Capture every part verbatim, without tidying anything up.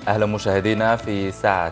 أهلا مشاهدينا في ساعة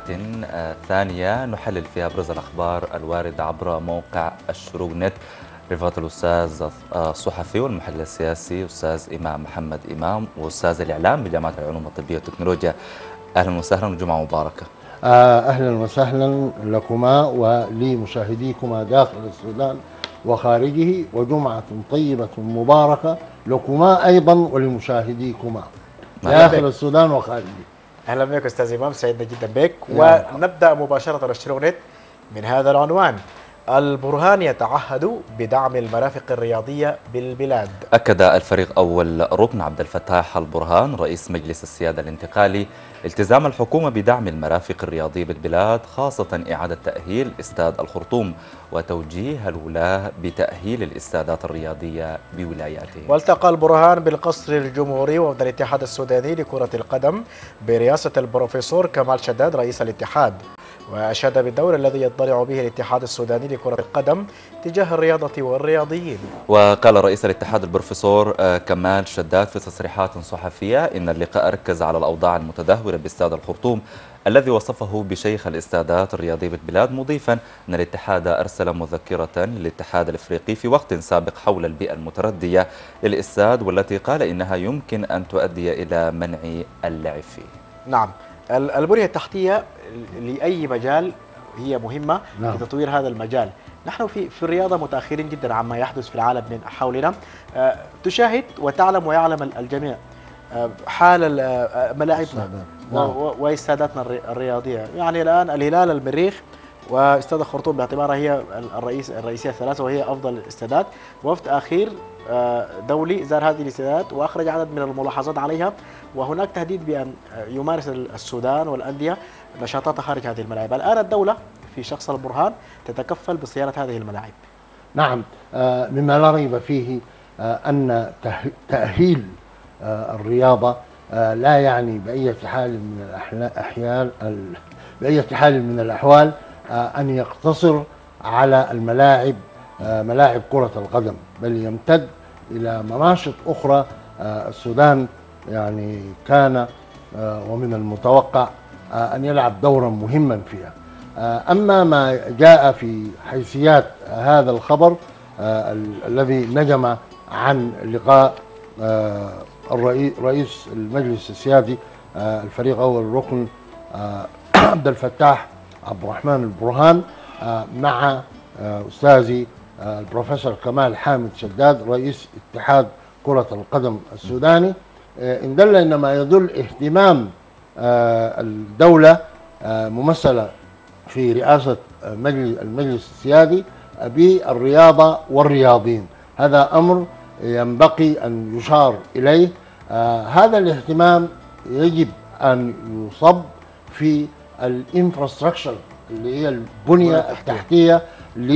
ثانية نحلل فيها أبرز الأخبار الواردة عبر موقع الشروق نت. رفقة الأستاذ الصحفي والمحلل السياسي أستاذ إمام محمد إمام وأستاذ الإعلام بجامعة العلوم الطبية والتكنولوجيا. أهلا وسهلا وجمعة مباركة. أهلا وسهلا لكما ولمشاهديكما داخل السودان وخارجه، وجمعة طيبة مباركة لكما أيضا ولمشاهديكما داخل السودان وخارجه. أهلا بك أستاذ إمام، سعدنا جدا بك. ونبدأ مباشرة الشروق نت من هذا العنوان: البرهان يتعهد بدعم المرافق الرياضية بالبلاد. أكد الفريق أول ركن عبد الفتاح البرهان رئيس مجلس السيادة الانتقالي التزام الحكومة بدعم المرافق الرياضية بالبلاد، خاصة إعادة تأهيل استاد الخرطوم وتوجيه الولاة بتأهيل الاستادات الرياضية بولاياتهم. والتقى البرهان بالقصر الجمهوري وفد الاتحاد السوداني لكرة القدم برئاسة البروفيسور كمال شداد رئيس الاتحاد، وأشاد بالدور الذي يضطلع به الاتحاد السوداني لكرة القدم تجاه الرياضة والرياضيين. وقال رئيس الاتحاد البروفيسور كمال شداد في تصريحات صحفية إن اللقاء ركز على الأوضاع المتدهورة باستاد الخرطوم الذي وصفه بشيخ الاستادات الرياضية بالبلاد، مضيفا أن الاتحاد أرسل مذكرة للاتحاد الإفريقي في وقت سابق حول البيئة المتردية للاستاد، والتي قال إنها يمكن أن تؤدي إلى منع اللعب فيه. نعم، البنية التحتية لأي مجال هي مهمة. نعم. لتطوير هذا المجال. نحن في في الرياضة متأخرين جدا عما يحدث في العالم من حولنا. أه تشاهد وتعلم ويعلم الجميع أه حال ملاعبنا واستاداتنا الرياضية. يعني الآن الهلال، المريخ، واستاد الخرطوم باعتبارها هي الرئيس الرئيسية الثلاثة وهي أفضل الاستادات. وفد أخير دولي زار هذه الاستادات وأخرج عدد من الملاحظات عليها، وهناك تهديد بأن يمارس السودان والأندية نشاطاتها خارج هذه الملاعب. الآن الدولة في شخص البرهان تتكفل بصيانة هذه الملاعب. نعم، مما لا ريب فيه أن تأهيل الرياضة لا يعني بأي حال من الأحيان بأي حال من الأحوال أن يقتصر على الملاعب ملاعب كرة القدم، بل يمتد إلى مناشط أخرى. السودان يعني كان ومن المتوقع أن يلعب دورا مهما فيها. أما ما جاء في حيثيات هذا الخبر الذي نجم عن لقاء رئيس المجلس السيادي الفريق أول ركن عبد الفتاح عبد الرحمن البرهان مع أستاذي البروفيسور كمال حامد شداد رئيس اتحاد كرة القدم السوداني، إن دل إنما يدل اهتمام الدولة ممثلة في رئاسة المجلس السيادي بالرياضة والرياضيين. هذا أمر ينبغي أن يشار إليه. هذا الاهتمام يجب أن يصب في الانفراستراكشر اللي هي البنية التحتية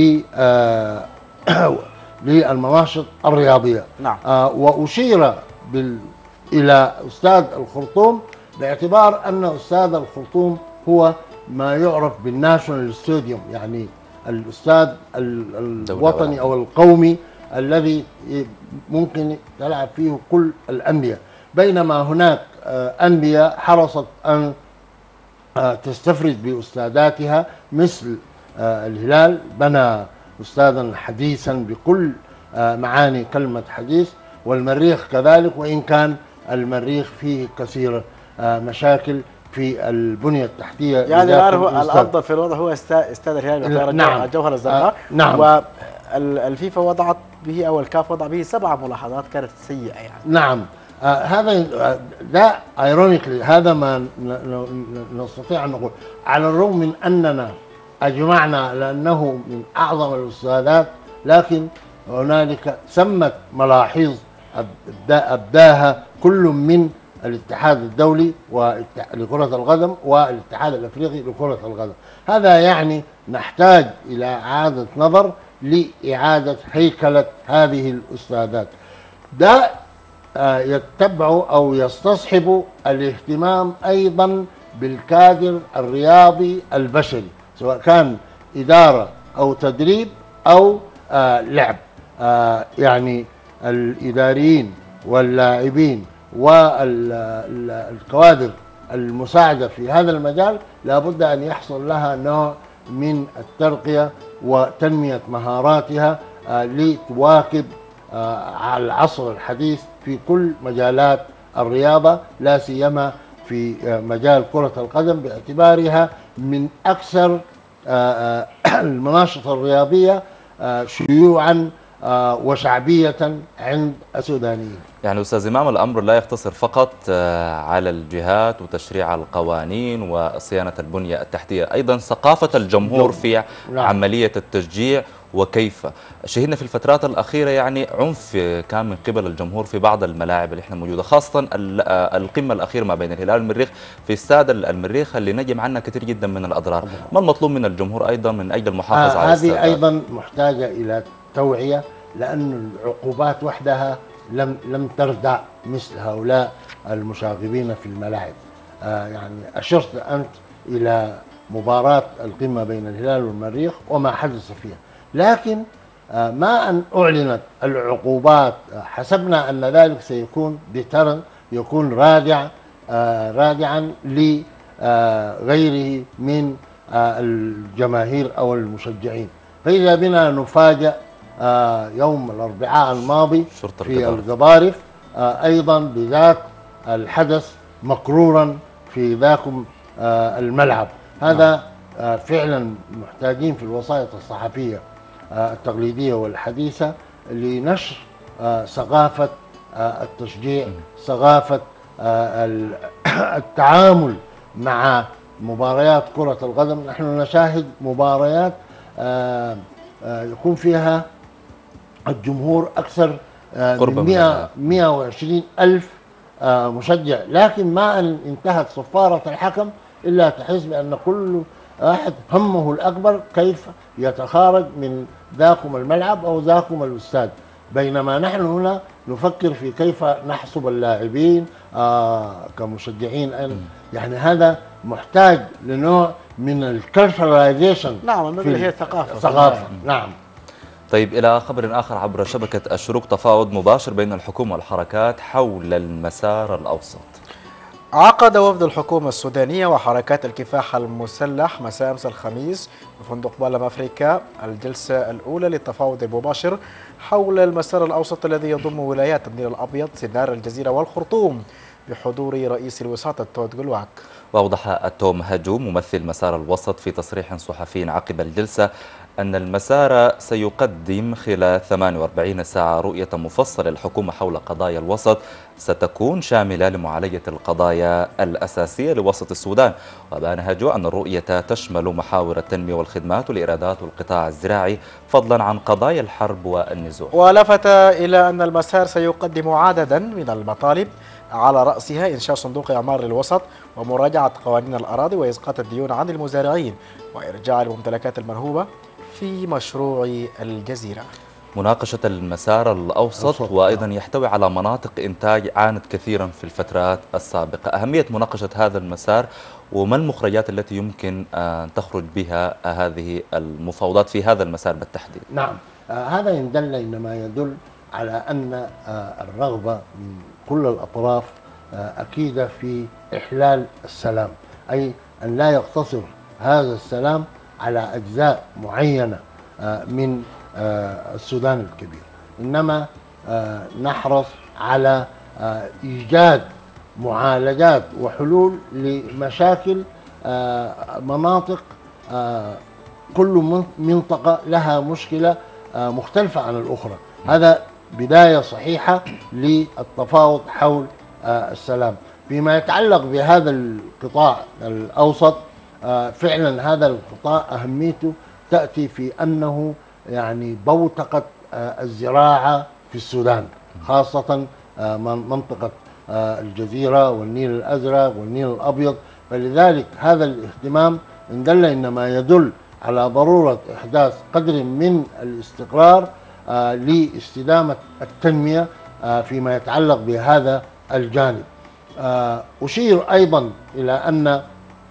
للمناشط الرياضية. نعم. وأشير بال إلى استاد الخرطوم باعتبار أن استاد الخرطوم هو ما يعرف بالناشونال ستاديوم، يعني الاستاد الوطني أو القومي الذي ممكن تلعب فيه كل الأندية، بينما هناك أندية حرصت أن تستفرد بأستاداتها مثل الهلال بنى أستاذا حديثا بكل معاني كلمة حديث، والمريخ كذلك، وإن كان المريخ فيه كثير مشاكل في البنية التحتية. يعني الآن الأفضل في الوضع هو استاد الهلال. نعم. الجوهرة الزرقاء. آه نعم. والفيفا وضعت به أو الكاف وضع به سبع ملاحظات كانت سيئة يعني. نعم. آه هذا ده ايرونيكلي هذا ما نستطيع أن نقول، على الرغم من أننا أجمعنا لأنه من أعظم الأستاذات، لكن هنالك ثمة ملاحظ أبداها كل من الاتحاد الدولي لكرة القدم والاتحاد الأفريقي لكرة القدم. هذا يعني نحتاج إلى إعادة نظر لإعادة هيكلة هذه الأستاذات. ده يتبع أو يستصحب الاهتمام أيضا بالكادر الرياضي البشري، سواء كان إدارة أو تدريب أو آه لعب. آه يعني الإداريين واللاعبين والكوادر المساعدة في هذا المجال لابد أن يحصل لها نوع من الترقية وتنمية مهاراتها آه، لتواكب آه، العصر الحديث في كل مجالات الرياضة، لا سيما في آه، مجال كرة القدم باعتبارها من أكثر آه، آه، المناشط الرياضية آه، شيوعا آه، وشعبية عند السودانيين. يعني أستاذ إمام، الأمر لا يقتصر فقط آه، على الجهات وتشريع القوانين وصيانة البنية التحتية، أيضا ثقافة الجمهور في نعم. عملية التشجيع وكيف. شهدنا في الفترات الأخيرة يعني عنف كان من قبل الجمهور في بعض الملاعب اللي احنا موجودة، خاصة ال- آه، القمة الأخيرة ما بين الهلال والمريخ في استاد المريخ اللي نجم عنها كثير جدا من الأضرار. ما المطلوب من الجمهور أيضا من أجل المحافظة آه على هذه الاستادات؟ أيضا محتاجة إلى توعية، لأن العقوبات وحدها لم لم تردع مثل هؤلاء المشاغبين في الملاعب. آه يعني أشرت أنت إلى مباراة القمة بين الهلال والمريخ وما حدث فيها، لكن آه ما أن أعلنت العقوبات آه حسبنا أن ذلك سيكون ديترن، يكون رادع آه رادعا لغيره من آه الجماهير أو المشجعين. فإذا بنا نفاجأ آه يوم الأربعاء الماضي شرطة في القضارف. القضارف آه أيضا بذاك الحدث مكرورا في ذاك آه الملعب. هذا آه فعلا محتاجين في الوسائط الصحفية آه التقليدية والحديثة لنشر آه ثقافة آه التشجيع، ثقافة آه التعامل مع مباريات كرة القدم. نحن نشاهد مباريات آه آه يكون فيها الجمهور أكثر آه قرب من من مئة مئة وعشرين ألف آه مشجع، لكن ما أن انتهت صفارة الحكم إلا تحس بأن كل واحد همه الأكبر كيف يتخارج من ذاكم الملعب أو ذاكم الاستاد، بينما نحن هنا نفكر في كيف نحسب اللاعبين آه كمشجعين. يعني هذا محتاج لنوع من الكالتشرايزيشن. نعم، اللي هي الثقافة. ثقافة. نعم. طيب، إلى خبر آخر عبر شبكة الشروق، تفاوض مباشر بين الحكومة والحركات حول المسار الأوسط. عقد وفد الحكومة السودانية وحركات الكفاح المسلح مساء أمس الخميس بفندق بالم أفريكا الجلسة الأولى للتفاوض المباشر حول المسار الأوسط الذي يضم ولايات النيل الأبيض، سنار، الجزيرة والخرطوم، بحضور رئيس الوساطة تود جلواك. وأوضح التوم هجو ممثل مسار الوسط في تصريح صحفي عقب الجلسة أن المسار سيقدم خلال ثمانية وأربعين ساعة رؤية مفصلة للحكومة حول قضايا الوسط ستكون شاملة لمعالجة القضايا الأساسية لوسط السودان. وأبان هجو أن الرؤية تشمل محاور التنمية والخدمات والإيرادات والقطاع الزراعي، فضلا عن قضايا الحرب والنزوح. ولفت إلى أن المسار سيقدم عددا من المطالب على رأسها إنشاء صندوق إعمار للوسط ومراجعة قوانين الأراضي وإسقاط الديون عن المزارعين وإرجاع الممتلكات المنهوبة في مشروع الجزيرة. مناقشة المسار الأوسط وأيضا يحتوي على مناطق إنتاج عانت كثيرا في الفترات السابقة. أهمية مناقشة هذا المسار وما المخرجات التي يمكن أن تخرج بها هذه المفاوضات في هذا المسار بالتحديد؟ نعم، آه هذا إن دل إنما يدل على أن آه الرغبة من كل الأطراف آه أكيدة في إحلال السلام، أي أن لا يقتصر هذا السلام على أجزاء معينة آه من آه السودان الكبير، إنما آه نحرص على آه إيجاد معالجات وحلول لمشاكل آه مناطق آه كل منطقة لها مشكلة آه مختلفة عن الأخرى. هذا بداية صحيحة للتفاوض حول آه السلام. فيما يتعلق بهذا القطاع الأوسط، آه فعلا هذا القطاع أهميته تأتي في أنه يعني بوتقة آه الزراعة في السودان، خاصة آه منطقة آه الجزيرة والنيل الأزرق والنيل الأبيض. فلذلك هذا الاهتمام إن دل إنما يدل على ضرورة إحداث قدر من الاستقرار آه لاستدامة التنمية آه فيما يتعلق بهذا الجانب. آه أشير أيضا إلى أن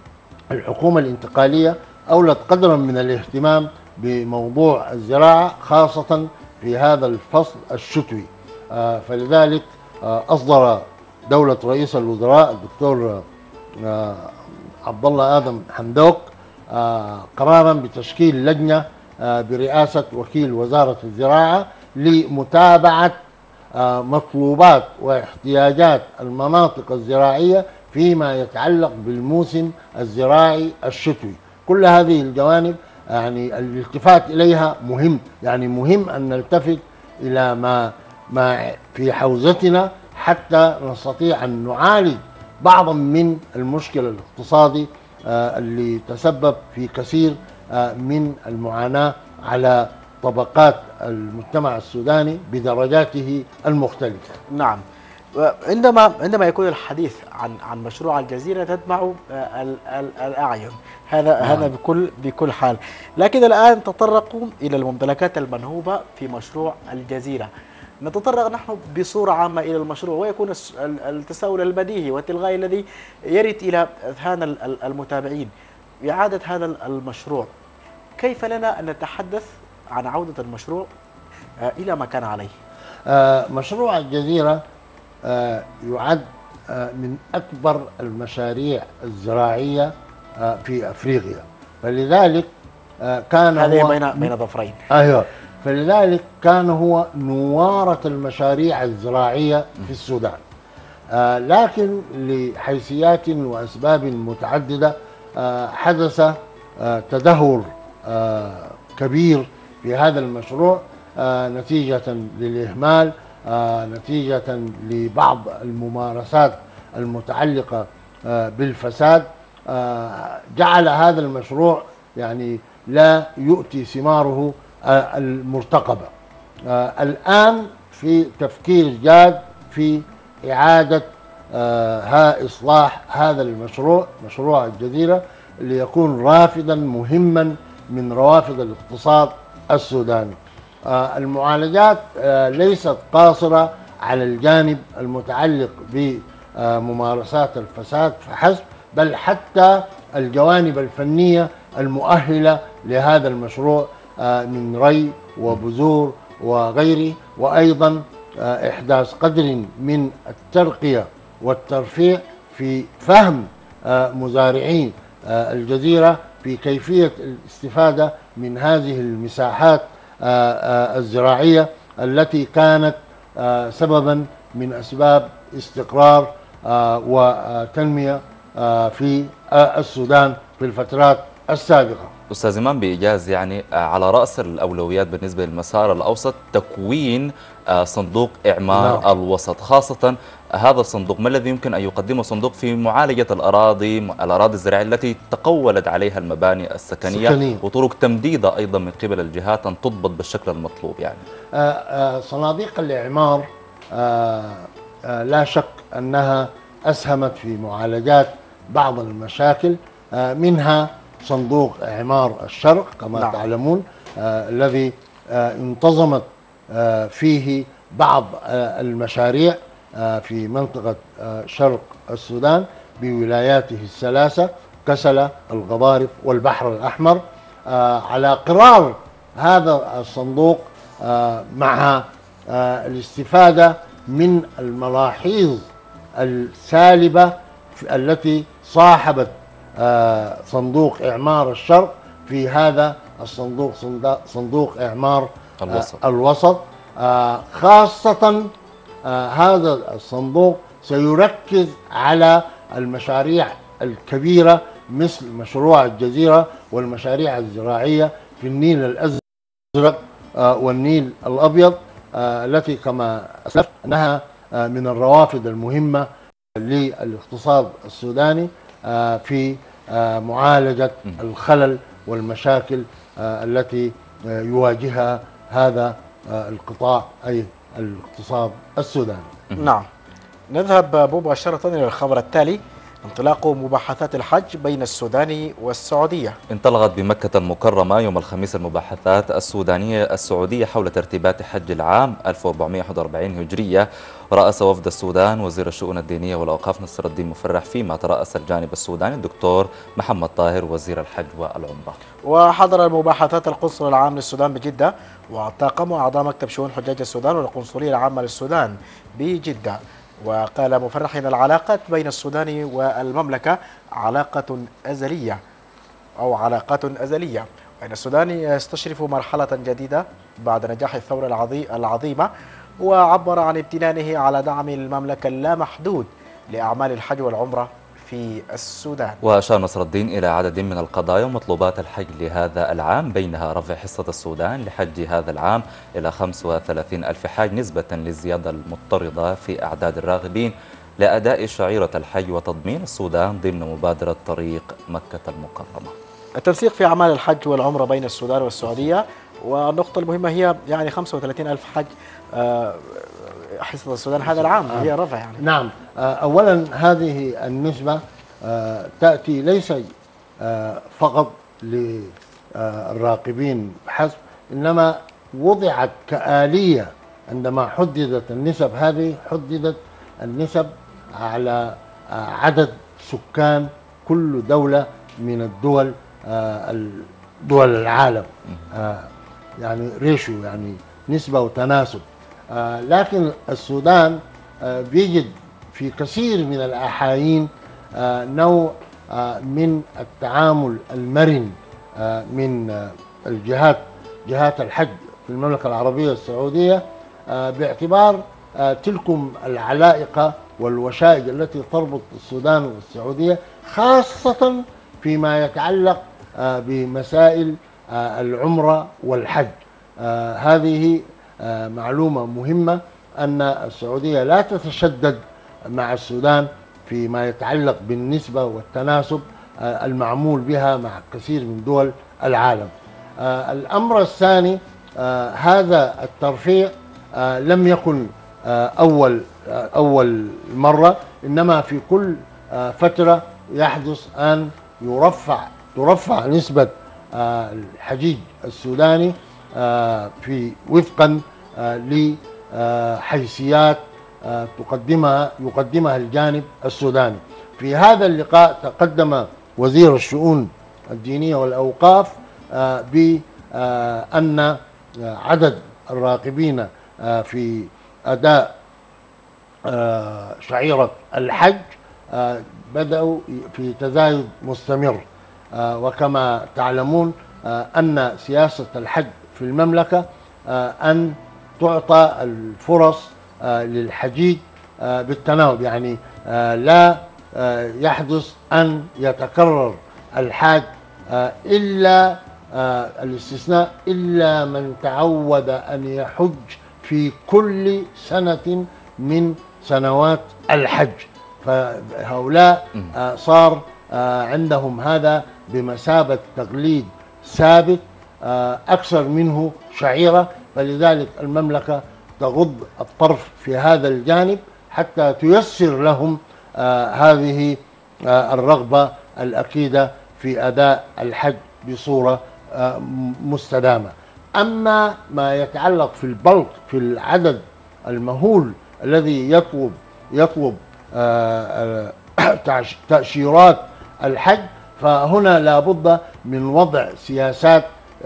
الحكومة الانتقالية أولت قدرا من الاهتمام بموضوع الزراعة، خاصة في هذا الفصل الشتوي. آه فلذلك آه أصدر دولة رئيس الوزراء الدكتور عبد الله آدم حمدوك قرارا بتشكيل لجنة برئاسة وكيل وزارة الزراعة لمتابعة مطلوبات واحتياجات المناطق الزراعية فيما يتعلق بالموسم الزراعي الشتوي. كل هذه الجوانب يعني الالتفات إليها مهم، يعني مهم أن نلتفت إلى ما ما في حوزتنا حتى نستطيع أن نعالج بعضا من المشكل الاقتصادي اللي تسبب في كثير من المعاناة على طبقات المجتمع السوداني بدرجاته المختلفة. نعم. عندما عندما يكون الحديث عن عن مشروع الجزيرة تدمع الأعين، هذا نعم. هذا بكل بكل حال، لكن الآن تطرقوا إلى الممتلكات المنهوبة في مشروع الجزيرة. نتطرق نحن بصورة عامة إلى المشروع، ويكون التساؤل البديهي والتلغائي الذي يرد إلى أذهان المتابعين: إعادة هذا المشروع، كيف لنا أن نتحدث عن عودة المشروع إلى ما كان عليه؟ مشروع الجزيرة يعد من أكبر المشاريع الزراعية في أفريقيا، فلذلك كان هذه هو بين بين ظفرين. أيوه، فلذلك كان هو نوارة المشاريع الزراعية في السودان. لكن لحيثيات وأسباب متعددة حدث تدهور كبير في هذا المشروع نتيجة للإهمال، نتيجة لبعض الممارسات المتعلقة بالفساد، جعل هذا المشروع يعني لا يؤتي ثماره المرتقبة. الآن في تفكير جاد في إعادة ها إصلاح هذا المشروع، مشروع الجزيرة، ليكون رافدا مهما من روافد الاقتصاد السوداني. المعالجات ليست قاصرة على الجانب المتعلق بممارسات الفساد فحسب، بل حتى الجوانب الفنية المؤهلة لهذا المشروع من ري وبذور وغيره، وأيضا إحداث قدر من الترقية والترفيع في فهم مزارعين الجزيرة في كيفية الاستفادة من هذه المساحات الزراعية التي كانت سببا من أسباب استقرار وتنمية في السودان في الفترات السابقة. أستاذ إمام، بإيجاز يعني على رأس الأولويات بالنسبة للمسار الأوسط تكوين صندوق إعمار نعم. الوسط، خاصة هذا الصندوق ما الذي يمكن أن يقدمه صندوق في معالجة الأراضي الأراضي الزراعية التي تقولت عليها المباني السكنية سكنين. وطرق تمديدها أيضا من قبل الجهات أن تضبط بالشكل المطلوب؟ يعني آآ آآ صناديق الإعمار آآ آآ لا شك أنها أسهمت في معالجات بعض المشاكل، منها صندوق إعمار الشرق كما نعم. تعلمون، آه الذي آه انتظمت آه فيه بعض آه المشاريع آه في منطقة آه شرق السودان بولاياته الثلاثة كسلة، الغضارف، والبحر الأحمر. آه على قرار هذا الصندوق آه مع آه الاستفادة من الملاحظ السالبة التي صاحبت آه صندوق إعمار الشرق في هذا الصندوق، صندوق إعمار الوسط, آه الوسط آه خاصة آه هذا الصندوق سيركز على المشاريع الكبيرة مثل مشروع الجزيرة والمشاريع الزراعية في النيل الأزرق آه والنيل الأبيض، آه التي كما أسلفت أنها آه من الروافد المهمة للاقتصاد السوداني آه في آه معالجة الخلل والمشاكل آه التي آه يواجهها هذا آه القطاع، أي الاقتصاد السوداني. نعم. نذهب مباشرة إلى الخبر التالي: انطلاق مباحثات الحج بين السودان والسعودية. انطلقت بمكة المكرمة يوم الخميس المباحثات السودانية السعودية حول ترتيبات حج العام ألف وأربعمائة وواحد وأربعين هجرية. رأس وفد السودان وزير الشؤون الدينية والأوقاف نصر الدين مفرح، فيما ترأس الجانب السوداني الدكتور محمد طاهر وزير الحج والعمرة. وحضر المباحثات القنصل العام للسودان بجدة، وطاقم أعضاء مكتب شؤون حجاج السودان والقنصلية العامة للسودان بجدة. وقال مفرح أن العلاقات بين السودان والمملكة علاقة أزلية أو علاقات أزلية، وأن السودان يستشرف مرحلة جديدة بعد نجاح الثورة العظيمة، وعبر عن امتنانه على دعم المملكة اللامحدود لأعمال الحج والعمرة في السودان. وأشار نصر الدين إلى عدد من القضايا ومطلوبات الحج لهذا العام، بينها رفع حصة السودان لحج هذا العام إلى خمسة وثلاثين ألف حاج نسبة للزيادة المضطردة في أعداد الراغبين لأداء شعيرة الحج وتضمين السودان ضمن مبادرة طريق مكة المكرمة. التنسيق في أعمال الحج والعمرة بين السودان والسعودية، والنقطة المهمة هي يعني خمسة وثلاثين ألف حج حصة السودان هذا العام هي رفع يعني. نعم، أولا هذه النسبة تأتي ليس فقط للراقبين بحسب، إنما وضعت كآلية. عندما حددت النسب هذه حددت النسب على عدد سكان كل دولة من الدول دول العالم، يعني ريشو، يعني نسبة وتناسب. لكن السودان بيجد في كثير من الأحايين نوع من التعامل المرن من الجهات جهات الحج في المملكة العربية السعودية، باعتبار تلكم العلائق والوشائج التي تربط السودان والسعودية، خاصة فيما يتعلق بمسائل العمرة والحج. هذه معلومة مهمة، أن السعودية لا تتشدد مع السودان فيما يتعلق بالنسبة والتناسب المعمول بها مع كثير من دول العالم. الأمر الثاني، هذا الترفيع لم يكن أول أول مرة، إنما في كل فترة يحدث أن يرفع ترفع نسبة الحجيج السوداني في وفقا لحيثيات تقدمها يقدمها الجانب السوداني. في هذا اللقاء تقدم وزير الشؤون الدينية والأوقاف بأن عدد الراغبين في أداء شعيرة الحج بدأوا في تزايد مستمر. وكما تعلمون أن سياسة الحج في المملكة أن تعطى الفرص للحجيج بالتناوب، يعني لا يحدث أن يتكرر الحاج إلا الاستثناء إلا من تعود أن يحج في كل سنة من سنوات الحج، فهؤلاء صار عندهم هذا بمثابة تقليد ثابت أكثر منه شعيرة. فلذلك المملكة تغض الطرف في هذا الجانب حتى تيسر لهم هذه الرغبة الأكيدة في أداء الحج بصورة مستدامة. أما ما يتعلق في البلق في العدد المهول الذي يطلب يطلب تأشيرات الحج، فهنا لا بد من وضع سياسات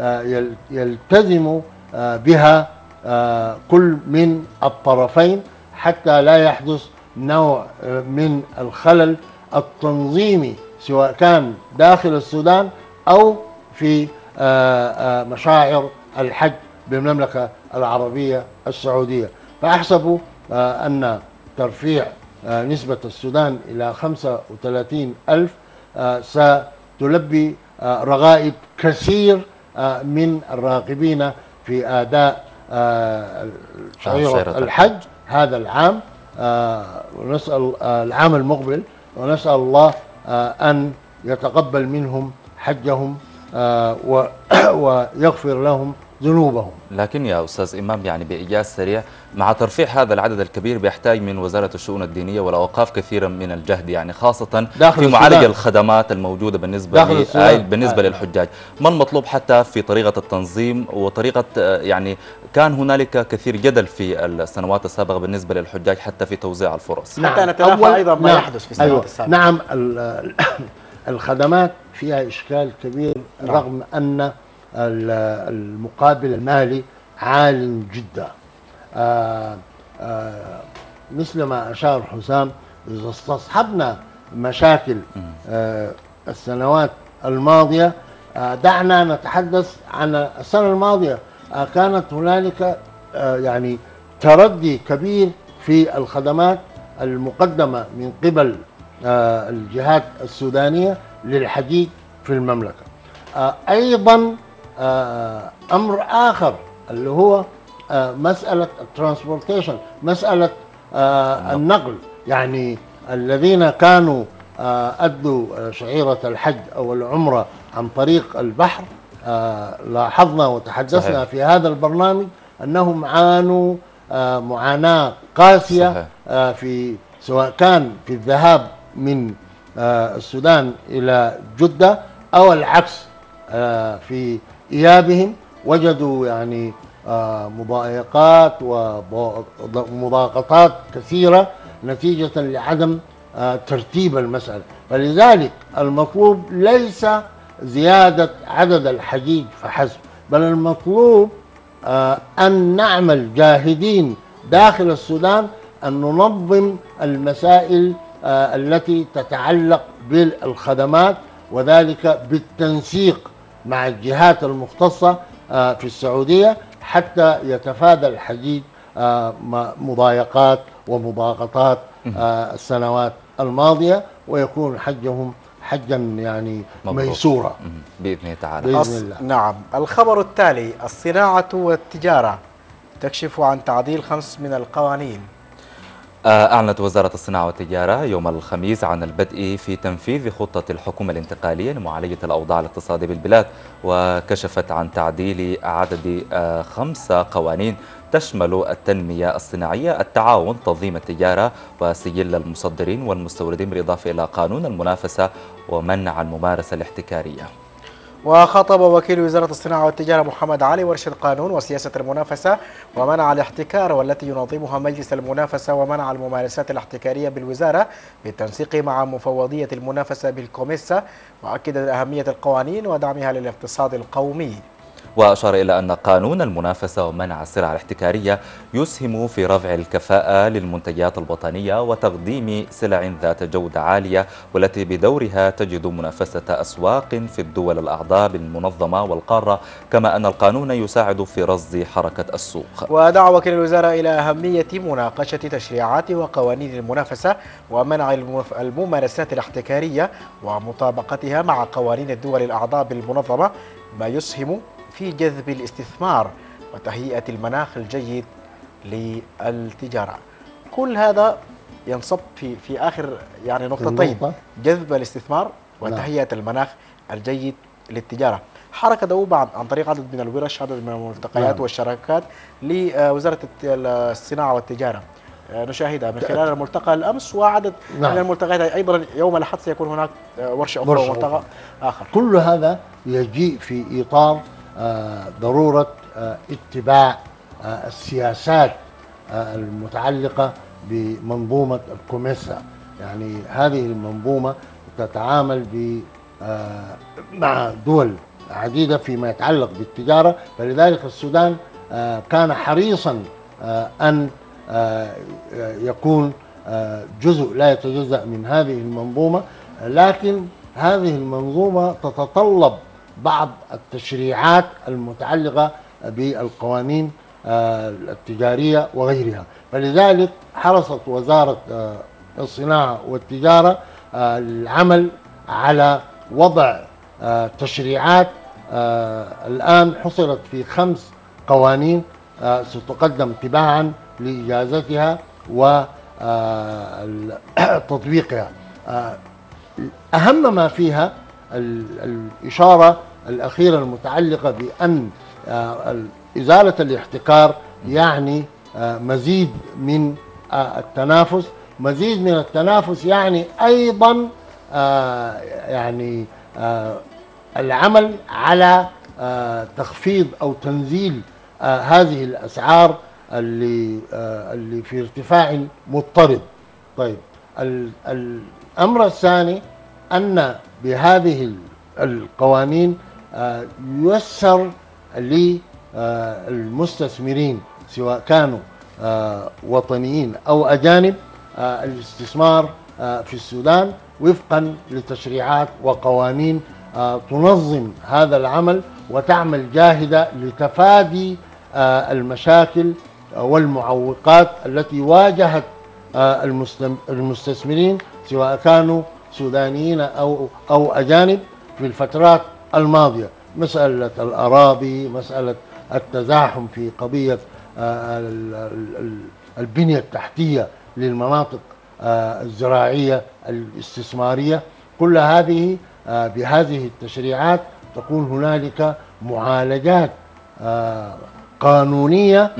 يلتزم بها كل من الطرفين حتى لا يحدث نوع من الخلل التنظيمي، سواء كان داخل السودان أو في مشاعر الحج بالمملكة العربية السعودية. فأحسب أن ترفيع نسبة السودان إلى خمسة وثلاثين ألف ستلبي رغائب كثير من الراغبين في أداء شعيرة الحج هذا العام، ونسأل العام المقبل، ونسأل الله أن يتقبل منهم حجهم ويغفر لهم ذنوبهم. لكن يا أستاذ إمام، يعني بإيجاز سريع، مع ترفيع هذا العدد الكبير بيحتاج من وزارة الشؤون الدينية والأوقاف كثيرا من الجهد، يعني خاصة في معالجة الخدمات الموجودة بالنسبة بالنسبة للحجاج. ما المطلوب حتى في طريقة التنظيم وطريقة، يعني كان هنالك كثير جدل في السنوات السابقة بالنسبة للحجاج حتى في توزيع الفرص. نعم، حتى نتلافى أيضا ما نعم يحدث في السنوات أيوة السابقة. نعم، الخدمات فيها إشكال كبير، نعم. رغم أن المقابل المالي عال جدا. آآ آآ مثل ما أشار حسام، إذا استصحبنا مشاكل آه السنوات الماضية، آه دعنا نتحدث عن السنة الماضية. آه كانت هنالك آه يعني تردي كبير في الخدمات المقدمة من قبل آه الجهات السودانية للحديد في المملكة. آه أيضا آه أمر آخر اللي هو آه مسألة الترانسبورتيشن، مسألة آه النقل. يعني الذين كانوا آه أدوا شعيرة الحج أو العمرة عن طريق البحر، آه لاحظنا وتحدثنا صحيح. في هذا البرنامج أنهم عانوا آه معاناة قاسية آه في سواء كان في الذهاب من آه السودان إلى جدة أو العكس آه في إيابهم، وجدوا يعني آه مضايقات ومضاقطات كثيرة نتيجة لعدم آه ترتيب المسألة. فلذلك المطلوب ليس زيادة عدد الحجيج فحسب، بل المطلوب آه أن نعمل جاهدين داخل السودان أن ننظم المسائل آه التي تتعلق بالخدمات، وذلك بالتنسيق مع الجهات المختصة آه في السعودية حتى يتفادى الحجيج آه مضايقات ومضاغطات آه السنوات الماضية، ويكون حجهم حجا يعني مبروك. ميسورا بإذن الله تعالى. بإذن الله. نعم. الخبر التالي: الصناعة والتجارة تكشف عن تعديل خمس من القوانين. أعلنت وزارة الصناعة والتجارة يوم الخميس عن البدء في تنفيذ خطة الحكومة الانتقالية لمعالجة الأوضاع الاقتصادية بالبلاد، وكشفت عن تعديل عدد خمس قوانين تشمل التنمية الصناعية، التعاون، تنظيم التجارة، وسجل المصدرين والمستوردين، بالإضافة إلى قانون المنافسة ومنع الممارسة الاحتكارية. وخاطب وكيل وزارة الصناعة والتجارة محمد علي ورشة قانون وسياسة المنافسة ومنع الاحتكار، والتي ينظمها مجلس المنافسة ومنع الممارسات الاحتكارية بالوزارة بالتنسيق مع مفوضية المنافسة بالكوميسا، وأكد أهمية القوانين ودعمها للاقتصاد القومي. وأشار إلى أن قانون المنافسة ومنع السلع الاحتكارية يسهم في رفع الكفاءة للمنتجات الوطنية وتقديم سلع ذات جودة عالية، والتي بدورها تجد منافسة أسواق في الدول الأعضاء بالمنظمة والقارة، كما أن القانون يساعد في رصد حركة السوق. ودعا وكيل الوزارة إلى أهمية مناقشة تشريعات وقوانين المنافسة ومنع الممارسات الاحتكارية ومطابقتها مع قوانين الدول الأعضاء بالمنظمة، ما يسهم في جذب الاستثمار وتهيئة المناخ الجيد للتجارة. كل هذا ينصب في في آخر يعني نقطتين: جذب الاستثمار وتهيئة المناخ الجيد للتجارة. حركة دؤوبة عن طريق عدد من الورش، عدد من الملتقيات والشراكات لوزارة الصناعة والتجارة نشاهدها من خلال الملتقى الأمس وعدد نعم. من الملتقيات. أيضا يوم الأحد سيكون هناك ورشة أخرى وملتقى آخر. كل هذا يجيء في إطار آه ضرورة آه اتباع آه السياسات آه المتعلقة بمنظومة الكوميسا. يعني هذه المنظومة تتعامل ب آه مع دول عديدة فيما يتعلق بالتجارة، فلذلك السودان آه كان حريصا آه أن آه يكون آه جزء لا يتجزأ من هذه المنظومة، لكن هذه المنظومة تتطلب بعض التشريعات المتعلقة بالقوانين التجارية وغيرها. فلذلك حرصت وزارة الصناعة والتجارة العمل على وضع تشريعات الآن حصلت في خمس قوانين ستقدم تباعا لإجازتها وتطبيقها. أهم ما فيها الإشارة الأخيرة المتعلقة بأن إزالة الاحتكار يعني مزيد من التنافس. مزيد من التنافس يعني أيضا يعني العمل على تخفيض أو تنزيل هذه الأسعار اللي اللي في ارتفاع مضطرد. طيب، الأمر الثاني أن بهذه القوانين ييسر للمستثمرين سواء كانوا وطنيين أو أجانب الاستثمار في السودان وفقا لتشريعات وقوانين تنظم هذا العمل وتعمل جاهدة لتفادي المشاكل والمعوقات التي واجهت المستثمرين سواء كانوا سودانيين أو أو أجانب في الفترات الماضية. مسألة الأراضي، مسألة التزاحم في قضية البنية التحتية للمناطق الزراعية الاستثمارية، كل هذه بهذه التشريعات تكون هنالك معالجات قانونية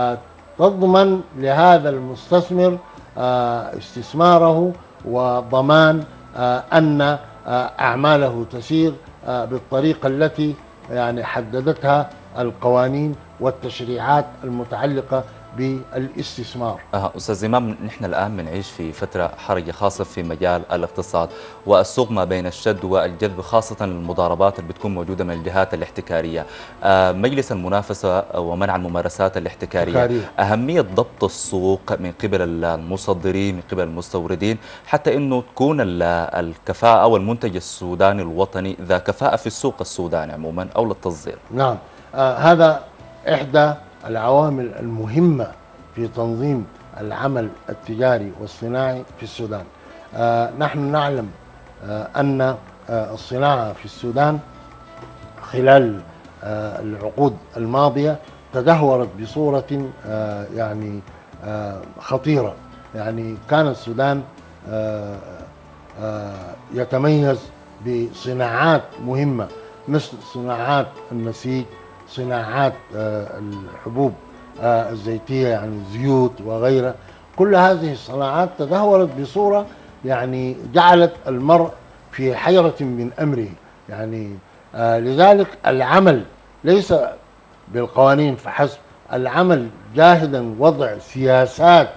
تضمن لهذا المستثمر استثماره وضمان أن أعماله تسير بالطريقة التي يعني حددتها القوانين والتشريعات المتعلقة بالاستثمار. أه أستاذ إمام، نحن الآن بنعيش في فترة حرجة خاصة في مجال الاقتصاد والسوق ما بين الشد والجذب، خاصة المضاربات اللي بتكون موجودة من الجهات الاحتكارية. أه مجلس المنافسة ومنع الممارسات الاحتكارية، احتكارية. أهمية ضبط السوق من قبل المصدرين من قبل المستوردين حتى أنه تكون الكفاءة أو المنتج السوداني الوطني ذا كفاءة في السوق السوداني عموما أو للتصدير. نعم، آه هذا إحدى العوامل المهمة في تنظيم العمل التجاري والصناعي في السودان. آه نحن نعلم آه أن آه الصناعة في السودان خلال آه العقود الماضية تدهورت بصورة آه يعني آه خطيرة. يعني كان السودان آه آه يتميز بصناعات مهمة مثل صناعات النسيج، صناعات الحبوب الزيتية يعني الزيوت وغيرها. كل هذه الصناعات تدهورت بصورة يعني جعلت المرء في حيرة من أمره. يعني لذلك العمل ليس بالقوانين فحسب، العمل جاهدا وضع سياسات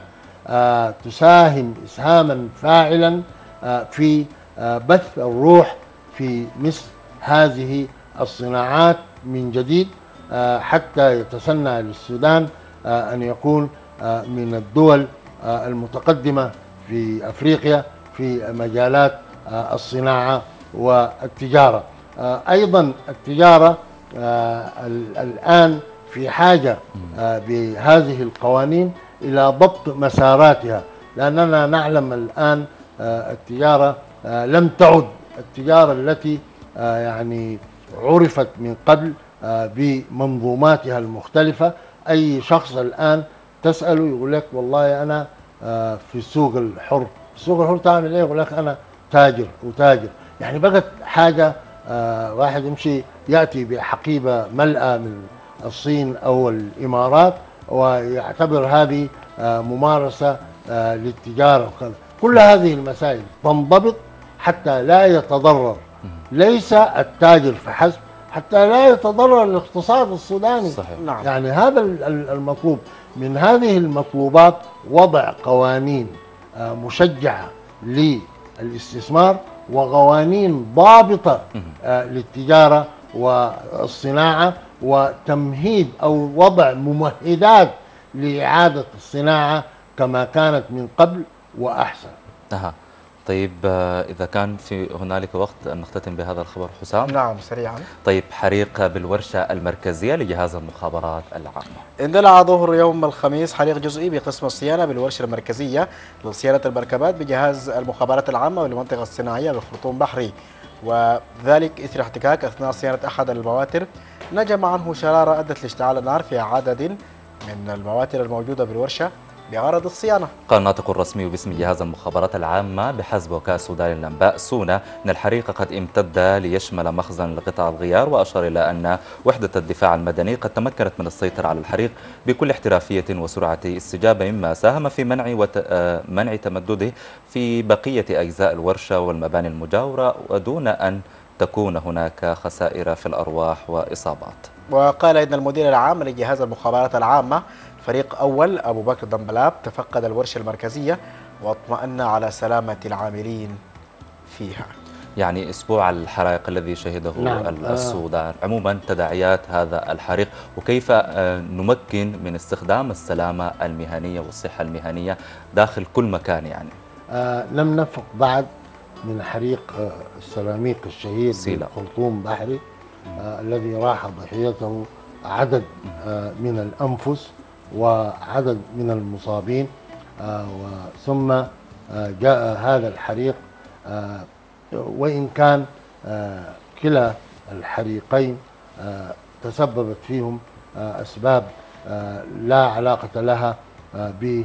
تساهم إسهاما فاعلا في بث الروح في مثل هذه الصناعات من جديد حتى يتسنى للسودان أن يكون من الدول المتقدمة في أفريقيا في مجالات الصناعة والتجارة. أيضا التجارة الآن في حاجة بهذه القوانين إلى ضبط مساراتها، لأننا نعلم الآن التجارة لم تعد التجارة التي يعني عرفت من قبل بمنظوماتها المختلفة. أي شخص الآن تسأله يقول لك والله أنا في السوق الحر. السوق الحر تعمل إيه؟ يقول لك أنا تاجر وتاجر. يعني بقت حاجة واحد يمشي يأتي بحقيبة ملأة من الصين أو الإمارات ويعتبر هذه ممارسة للتجارة. كل هذه المسائل تنضبط حتى لا يتضرر ليس التاجر فحسب، حتى لا يتضرر الاقتصاد السوداني. صحيح. نعم. يعني هذا المطلوب. من هذه المطلوبات وضع قوانين مشجعة للاستثمار وقوانين ضابطة للتجارة والصناعة وتمهيد أو وضع ممهدات لإعادة الصناعة كما كانت من قبل وأحسن. أها. طيب إذا كان في هنالك وقت أن نختتم بهذا الخبر حسام. نعم سريعا. طيب حريق بالورشة المركزية لجهاز المخابرات العامة. اندلع ظهر يوم الخميس حريق جزئي بقسم الصيانة بالورشة المركزية لصيانة المركبات بجهاز المخابرات العامة والمنطقة الصناعية بالخرطوم بحري، وذلك إثر احتكاك أثناء صيانة أحد المواتر نجم عنه شرارة أدت لاشتعال النار في عدد من المواتر الموجودة بالورشة بغرض الصيانة. قال الناطق الرسمي باسم جهاز المخابرات العامة بحسب وكالة السودان للأنباء سونا أن الحريق قد امتد ليشمل مخزن لقطع الغيار، وأشار إلى أن وحدة الدفاع المدني قد تمكنت من السيطرة على الحريق بكل احترافية وسرعة استجابة، مما ساهم في منع وت... منع تمدده في بقية أجزاء الورشة والمباني المجاورة ودون أن تكون هناك خسائر في الأرواح وإصابات. وقال إن المدير العام لجهاز المخابرات العامة فريق أول أبو بكر دمبلاب تفقد الورشة المركزية واطمأن على سلامة العاملين فيها. يعني أسبوع الحرائق الذي شهده نعم. السودان. عموما تداعيات هذا الحريق وكيف نمكن من استخدام السلامة المهنية والصحة المهنية داخل كل مكان يعني. آه لم نفق بعد من حريق آه السيراميك الشهير خرطوم بحري آه الذي راح ضحيته عدد آه من الأنفس وعدد من المصابين، آه ثم آه جاء هذا الحريق آه وإن كان آه كلا الحريقين آه تسببت فيهم آه أسباب آه لا علاقة لها آه ب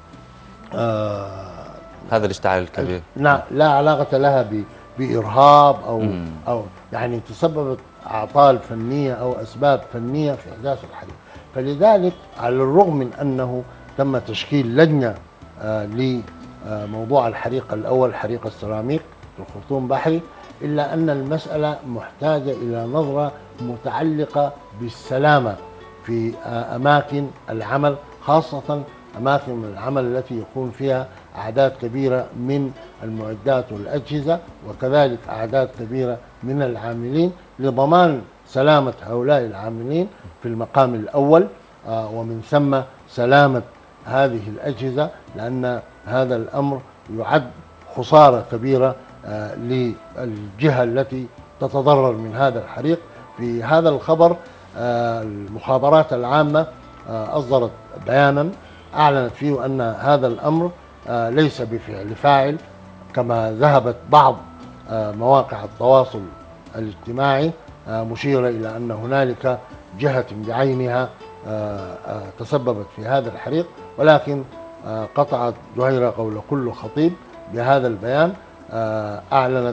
آه هذا الاشتعال الكبير. نعم، لا علاقة لها بإرهاب أو مم. أو يعني تسببت أعطال فنية أو أسباب فنية في إحداث الحريق. فلذلك على الرغم من أنه تم تشكيل لجنة آه لموضوع الحريق الأول، حريق السيراميك في الخرطوم بحري، إلا أن المسألة محتاجة إلى نظرة متعلقة بالسلامة في آه أماكن العمل، خاصة أماكن العمل التي يكون فيها أعداد كبيرة من المعدات والأجهزة، وكذلك أعداد كبيرة من العاملين، لضمان سلامة هؤلاء العاملين في المقام الأول، آه ومن ثم سلامة هذه الأجهزة، لأن هذا الأمر يعد خسارة كبيرة آه للجهة التي تتضرر من هذا الحريق. في هذا الخبر آه المخابرات العامة آه أصدرت بيانا أعلنت فيه أن هذا الأمر آه ليس بفعل فاعل كما ذهبت بعض آه مواقع التواصل الاجتماعي، آه مشيرة إلى أن هنالك جهة بعينها آه آه تسببت في هذا الحريق، ولكن آه قطعت جهيرة قول كل خطيب بهذا البيان. آه أعلنت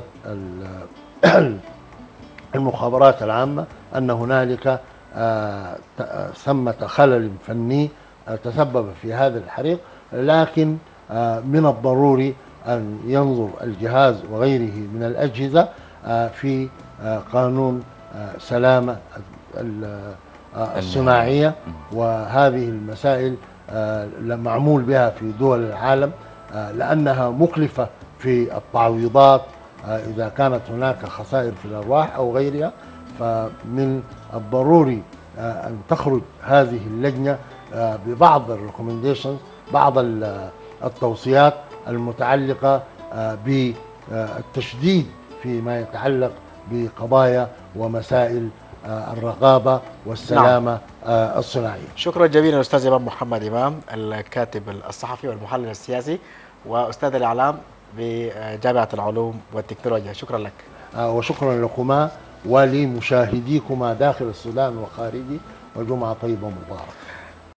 المخابرات العامة أن هنالك آه ثمة خلل فني آه تسبب في هذا الحريق، لكن آه من الضروري أن ينظر الجهاز وغيره من الأجهزة آه في آه قانون آه سلامة آه الصناعية، وهذه المسائل آه معمول بها في دول العالم آه لأنها مكلفة في التعويضات آه إذا كانت هناك خسائر في الأرواح أو غيرها. فمن الضروري آه أن تخرج هذه اللجنة آه ببعض الريكومنديشنز، بعض التوصيات المتعلقة آه بالتشديد فيما يتعلق بقضايا ومسائل آه الرقابة والسلامة نعم. آه الصناعية. شكرا جزيلا أستاذ إمام محمد إمام، الكاتب الصحفي والمحلل السياسي وأستاذ الإعلام بجامعة العلوم والتكنولوجيا. شكرا لك. آه وشكرا لكما ولمشاهديكما داخل السودان وخارجه، وجمعة طيبة مباركة.